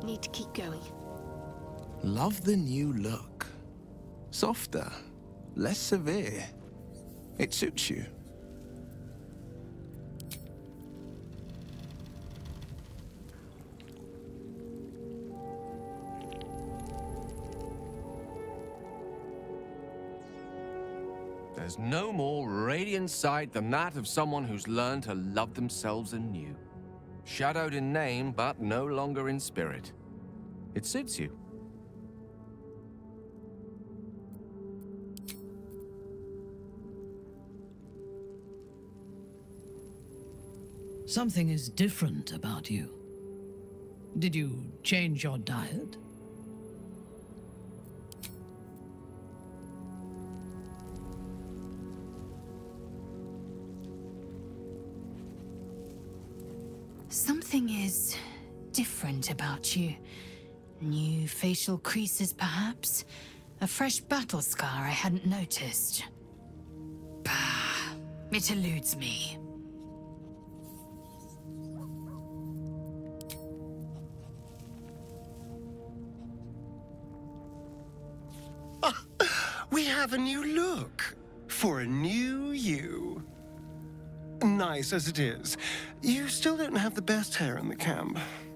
need to keep going. Love the new look. Softer, less severe. It suits you. There's no more radiant sight than that of someone who's learned to love themselves anew. Shadowed in name, but no longer in spirit. It suits you. Something is different about you. Did you change your diet? Something is different about you. New facial creases, perhaps? A fresh battle scar I hadn't noticed. Bah, it eludes me. We have a new look for a new you. Nice as it is, you still don't have the best hair in the camp.